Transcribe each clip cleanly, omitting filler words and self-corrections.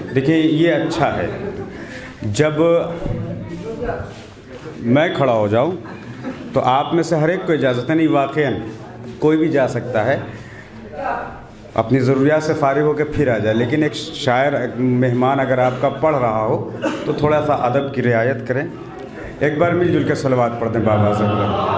देखिए ये अच्छा है, जब मैं खड़ा हो जाऊं तो आप में से हर एक को इजाज़त है, नहीं वाक़ईन कोई भी जा सकता है, अपनी ज़रूरियात से फ़ारिग होकर फिर आ जाए। लेकिन एक शायर, एक मेहमान अगर आपका पढ़ रहा हो तो थोड़ा सा अदब की रियायत करें। एक बार मिलजुल के सलवात पढ़ दें बाबा से।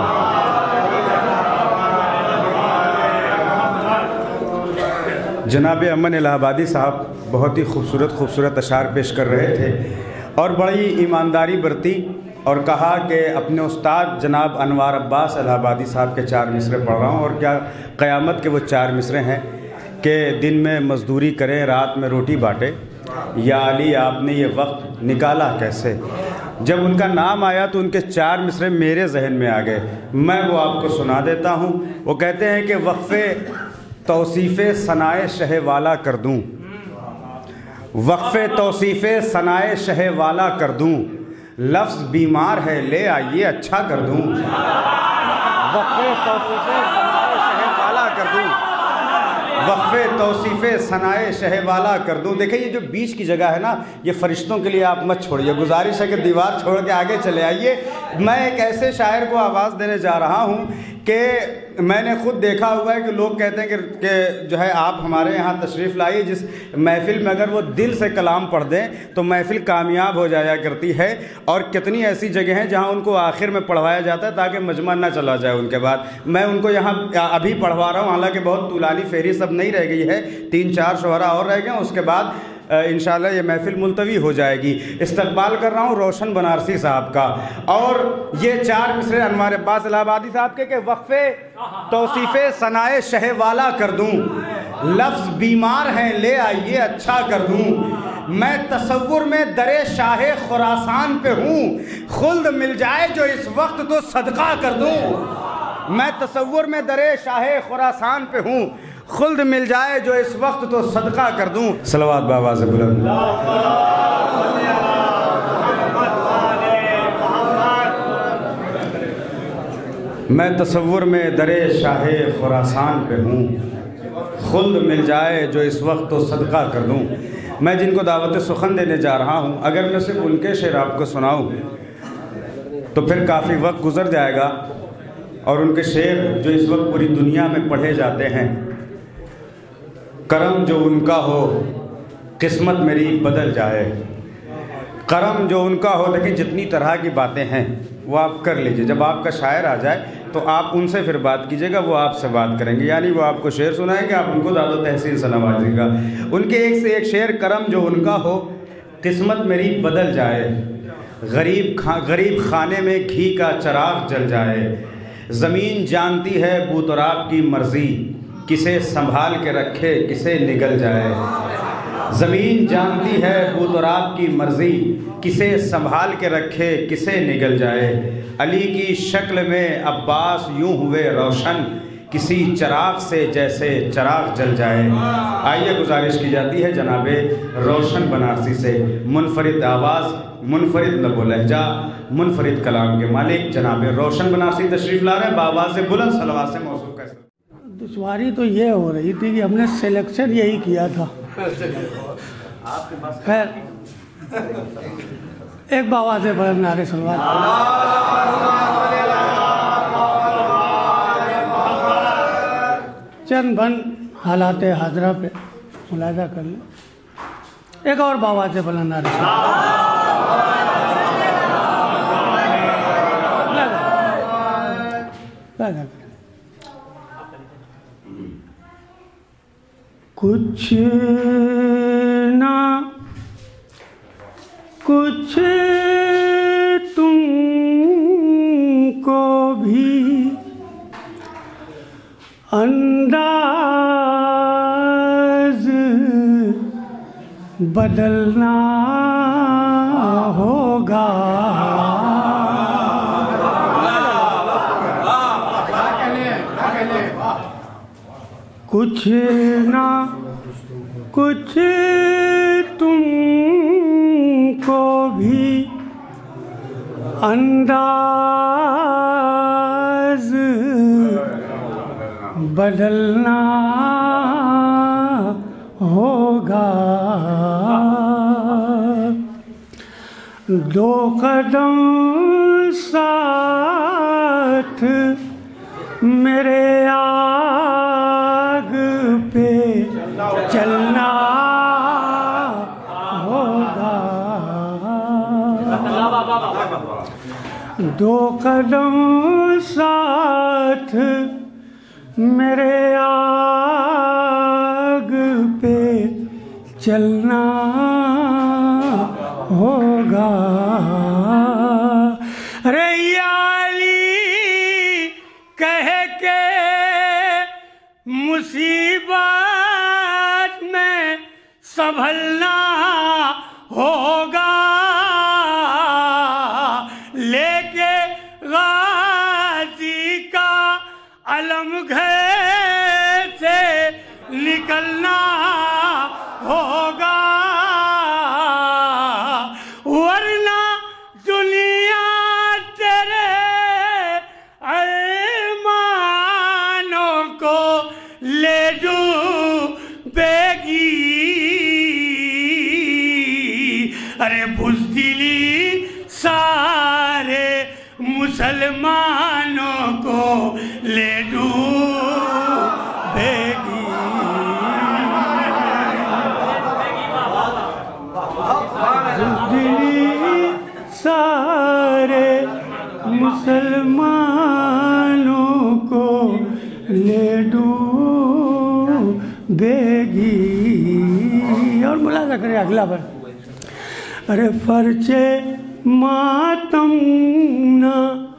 जनाब अमन इलाहाबादी साहब बहुत ही खूबसूरत अशार पेश कर रहे थे और बड़ी ईमानदारी बरती और कहा कि अपने उस्ताद जनाब अनवार अब्बास इलाहाबादी साहब के 4 मिसरे पढ़ रहा हूँ। और क्या क़यामत के वो 4 मिसरे हैं कि दिन में मज़दूरी करें, रात में रोटी बाँटे, या अली आपने ये वक्त निकाला कैसे। जब उनका नाम आया तो उनके 4 मिसरे मेरे जहन में आ गए, मैं वो आपको सुना देता हूँ। वो कहते हैं कि वक्फ़े तौसीफ़े सनाए शह वाला कर दूँ, वक्फ़े तौसीफ़े सनाए शह वाला कर दूँ, लफ्ज़ बीमार है ले आइए अच्छा कर दूँ, वक्फ़े तौसीफ़े सनाए शह वाला कर दूँ, वक्फ़े तौसीफ़े सनाए शह वाला कर दूँ। देखिए ये जो बीच की जगह है ना, ये फ़रिश्तों के लिए आप मत छोड़िए, गुजारिश है कि दीवार छोड़ के आगे चले आइए। मैं एक ऐसे शायर को आवाज़ देने जा रहा हूँ कि मैंने ख़ुद देखा हुआ है कि लोग कहते हैं कि जो है आप हमारे यहाँ तशरीफ़ लाइए, जिस महफ़िल में अगर वो दिल से कलाम पढ़ दें तो महफ़िल कामयाब हो जाया करती है। और कितनी ऐसी जगह हैं जहाँ उनको आखिर में पढ़वाया जाता है ताकि मजमा ना चला जाए उनके बाद। मैं उनको यहाँ अभी पढ़वा रहा हूँ, हालांकि बहुत तूलानी फेरी सब नहीं रह गई है, 3-4 शुअरा और रह गए, उसके बाद इंशाअल्लाह ये महफ़िल मुलतवी हो जाएगी। इस्तकबाल कर रहा हूँ रोशन बनारसी साहब का, और ये 4 मिसरे अनवार अब्बास इलाहाबादी साहब के वक्फ़े तौसीफ़े सनाए शह वाला कर दूँ, लफ्ज़ बीमार हैं ले आइए अच्छा कर दूँ, मैं तसव्वुर में दरे शाहे खुरासान पे हूँ, खुल्द मिल जाए जो इस वक्त तो सदका कर दूँ, मैं तसव्वुर में दरे शाहे खुरासान पे हूँ, खुल्द मिल जाए जो इस वक्त तो सदका कर दूँ। सलवात बाबा से बुलंद। मैं तसव्वुर में दरे शाहे खुरासान पे हूँ, खुल्द मिल जाए जो इस वक्त तो सदका कर दूँ। मैं जिनको दावत सुखन देने जा रहा हूँ, अगर मैं सिर्फ उनके शेर आपको सुनाऊँ तो फिर काफ़ी वक्त गुज़र जाएगा, और उनके शेर जो इस वक्त पूरी दुनिया में पढ़े जाते हैं। करम जो उनका हो किस्मत मेरी बदल जाए, करम जो उनका हो। लेकिन जितनी तरह की बातें हैं वो आप कर लीजिए, जब आपका शायर आ जाए तो आप उनसे फिर बात कीजिएगा, वो आपसे बात करेंगे, यानी वो आपको शेर सुनाएंगे, आप उनको दादो तहसीन से नवाजिएगा। उनके एक से एक शेर, करम जो उनका हो किस्मत मेरी बदल जाए, गरीब खाने में घी का चिराग जल जाए, ज़मीन जानती है बूतराब की मर्ज़ी, किसे संभाल के रखे किसे निगल जाए, ज़मीन जानती है बूतराब की मर्ज़ी, किसे संभाल के रखे किसे निगल जाए, अली की शक्ल में अब्बास यूं हुए रोशन, किसी चिराग से जैसे चिराग जल जाए। आइए गुजारिश की जाती है जनाबे रोशन बनारसी से, मुनफरिद आवाज़, मुनफरिद लबो लहजा, मुनफरिद कलाम के मालिक जनाबे रोशन बनारसी तशरीफ़ ला रहे हैं, बावाज़ बुलंद सलवात से मौसूफ़ का। दुश्वारी तो ये हो रही थी कि हमने सिलेक्शन यही किया था। खैर एक बाबा से बड़े नारे सलवात। चंद बन हालात हाजरा पे मुलाजा कर लें। एक और बाबा से बड़ा नारे कुछ ना कुछ तुमको भी अंदाज बदलना होगा। कुछ ना कुछ तुमको भी अंदाज बदलना होगा। दो कदम साथ मेरे आग पे चलना होगा, दो कदम साथ मेरे आग पे चलना होगा। अरे याली कह के मुसीबत में संभलना होगा, लेके गाजी का अलम घर से निकलना होगा, वरना दुनिया तेरे अरमानों को ले डूबेगी। अरे बुज़दिली सारे मुसलमानों को ले डूबेगी। सारे मुसलमानों को ले डूबेगी। और मुलाजा करें अगला बार। अरे फर्चे मातम ना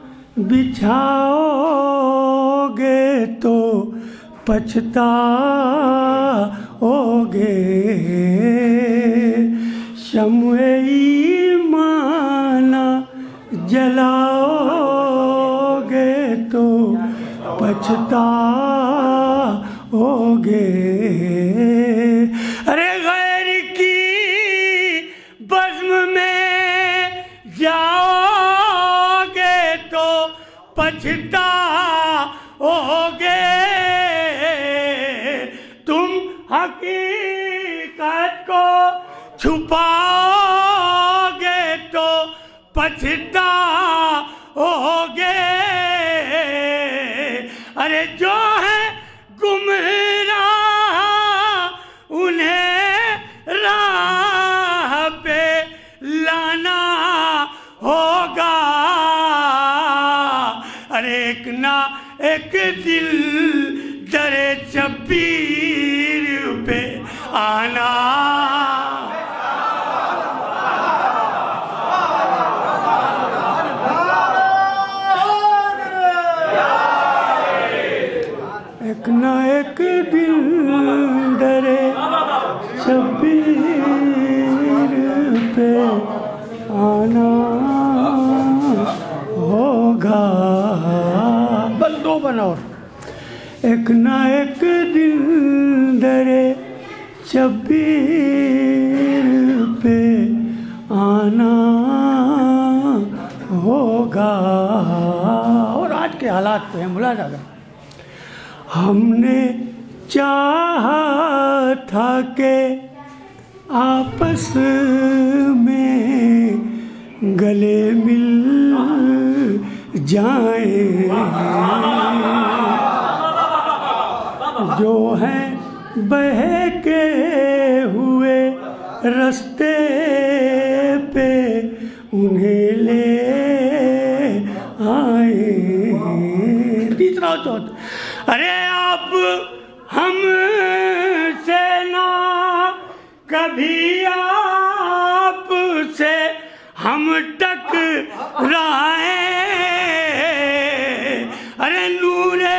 बिछाओगे तो पछताओगे, शम्ए ईमाना जलाओगे तो पछताओगे। अरे गैर की बज़्म में जाओगे तो पछताओगे, तुम हकीकत को छुपाओगे तो पछताओगे। अरे जो है गुमराह उन्हें राह पे लाना होगा। अरे एक ना एक दिल दरे शब्बीर पे आना। एक न एक दिल दरे शब्बीर पे आना होगा। बस दो बनाओ। एक न एक दिल दरे शब्बीर पे आना होगा। और आज के हालात पे मुलाजा करें। हमने चाहा था कि आपस में गले मिल जाएं, जो है बहके हुए रास्ते पे उन्हें ले आए। तीसरा चौथा। अरे आप हम से ना कभी आप से हम टकराए। अरे नूरे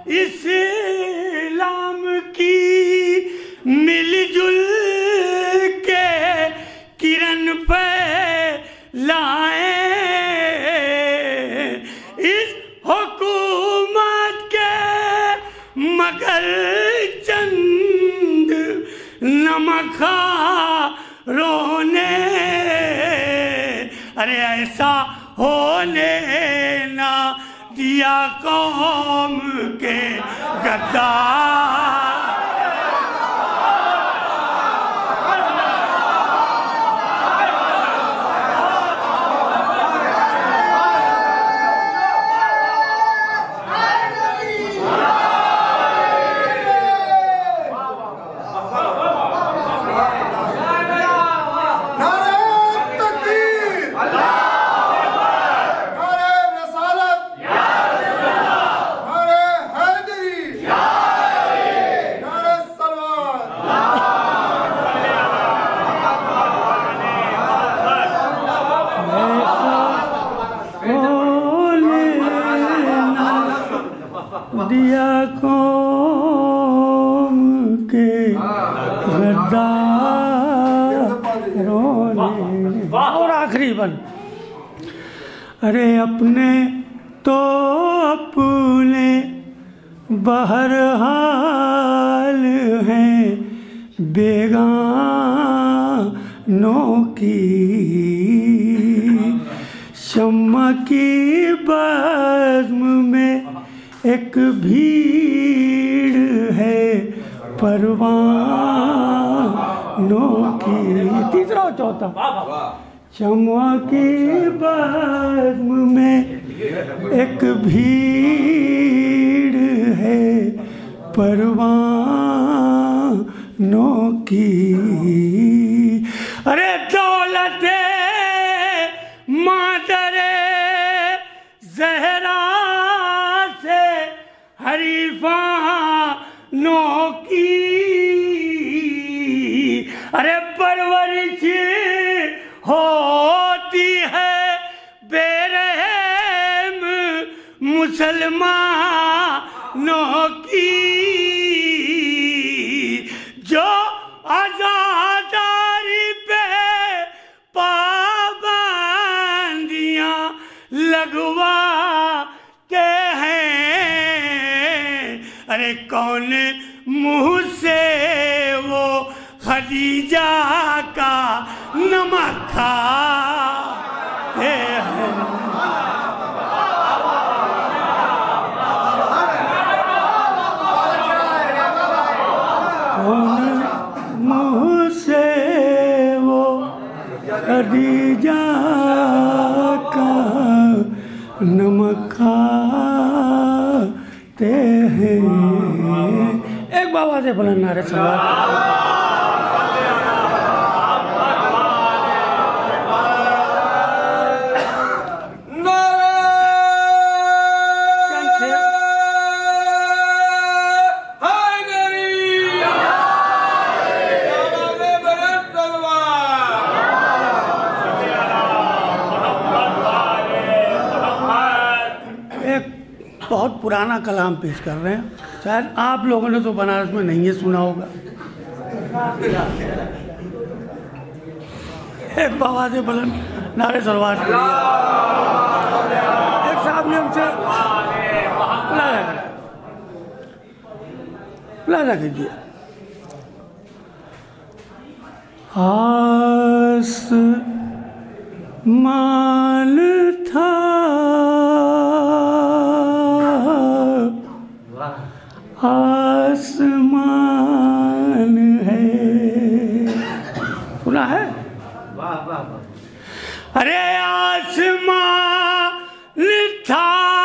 इस्लाम की मिलजुल के किरण पे लाए। इस हुकूमत के मगर चंद नमखारों ने अरे ऐसा होने ना दिया कौम के गद्दार। तकरीबन। अरे अपने तो अपने बहरहाल हैं, बेगानों की शम्मा की बज़्म में एक भीड़ है परवानों की। तीसरा और चौथा, शम्मा की बज़्म में एक भीड़ है परवानों की। अरे दौलते मादरे ज़हरा से हरीफानों की। अरे परवरिश होती है बेरहम मुसलमानों की, जो आज़ादारी पे पाबंदियां लगवाते हैं। अरे कौन मुँह से वो खदीजा का नमक खाते हैं। कौन मुँह से वो खदीजा का नमक खाते हैं। एक बाबा से बुलंद नारे सवाल। बहुत पुराना कलाम पेश कर रहे हैं, शायद आप लोगों ने तो बनारस में नहीं है सुना होगा। एक बाबा से बुलंद नारे सलवार। एक साहब ने हमसे मुलाजा कीजिए। आसमान था आसमान है, सुना है? वाह वाह वाह। अरे आसमान था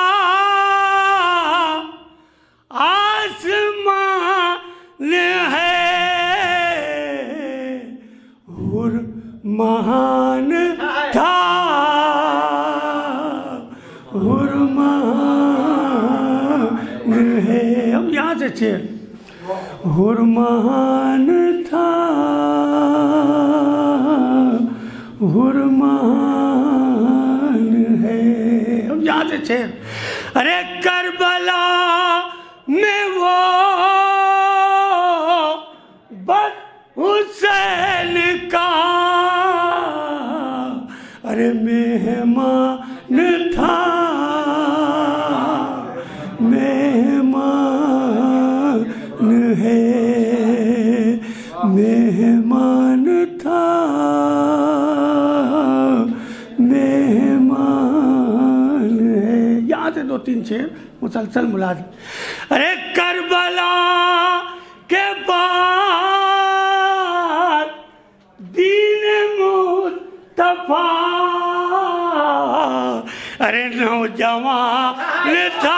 आसमान है, और महान था और महान है। अब यहाँ से शेर, और महान था और महान है। अब यहाँ से शेर, अरे करबला में वो बस हुसैन का अरे मेहमान था, मेहमान है, मेहमान था, मेहमान है। यहाँ से दो तीन शेर मुसलसल मुलाजिम। अरे करबला के बाद दीन मुस्तफा अरे नौजवान था,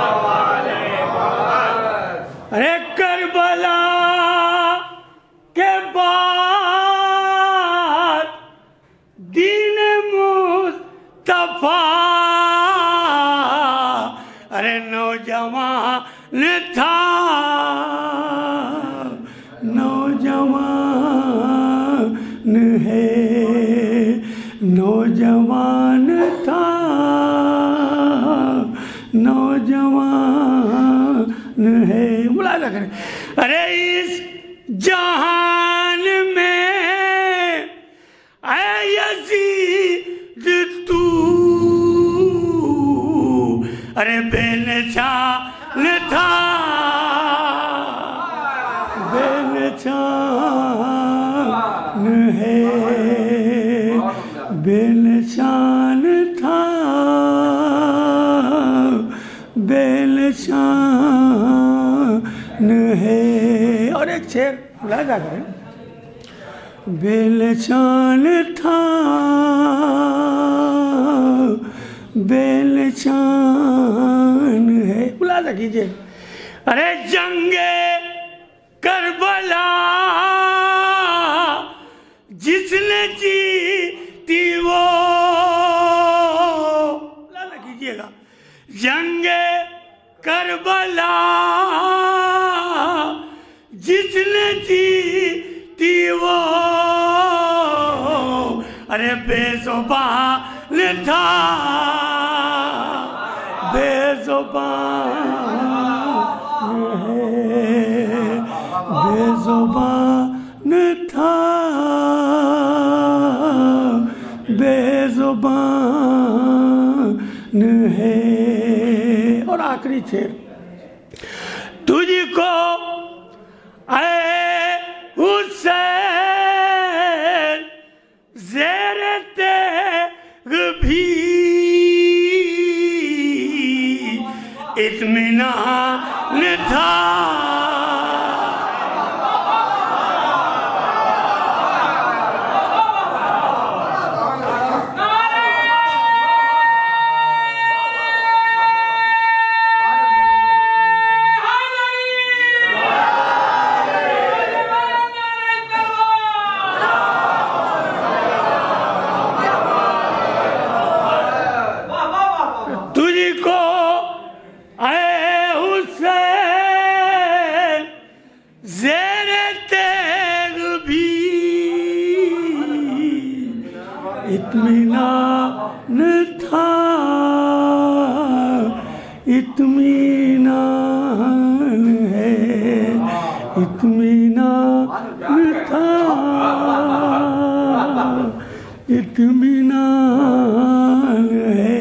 अरे करबला के अरे नौजवान था, नौजवान है, नौजवान था, नौजवान है। मुलाजा करें। अरे इस जहान में ऐ यजीद तू, अरे बेनशान था, बेनशान है, बेनशान था, बेनशान है। और एक शेर मुलाजा करें। बेनशान था, बेनशान है। मुलाजा कीजिए। अरे जंगे करबला जिसने जीती वो, मुलाजा कीजिएगा। जंगे करबला जिसने जीती वो, अरे बेजुबान था, बेजुबान है, बेजुबान था, बेजुबान है। और आखिरी शेर। तुझको ऐ हुसैन ज़ेरे तेग भी इत्मीनान था, तुझको ऐ हुसैन ज़ेरे तेग भी इत्मीनान था, इत्मीनान है, इत्मीनान था, इत्मीनान है,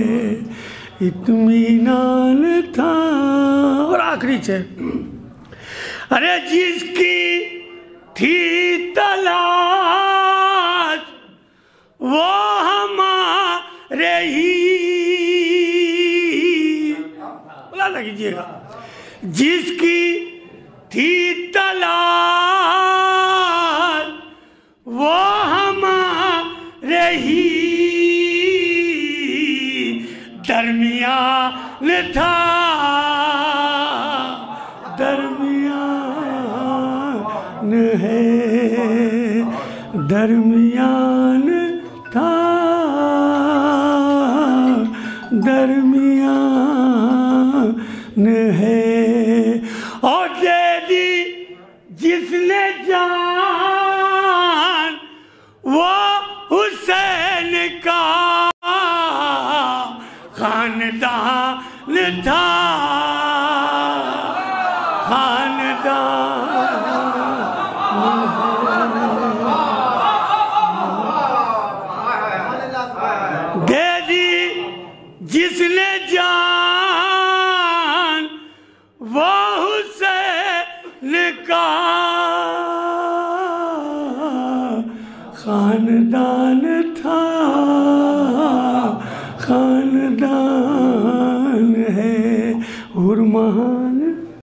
इत्मीनान था। और आखिरी से। अरे जिसकी थी तलाश वो हमारे ही, बोला कीजिएगा। जिसकी थी तलाश वो हमारे ही दरमियान था, दरमियान है, दरमियान था, दरमियान है। और दे दी जिसने जान वो हुसैन का खानदान था, खानदान दे दी जिसने जान वो हुसैन का खानदान था, खानदान है। और महान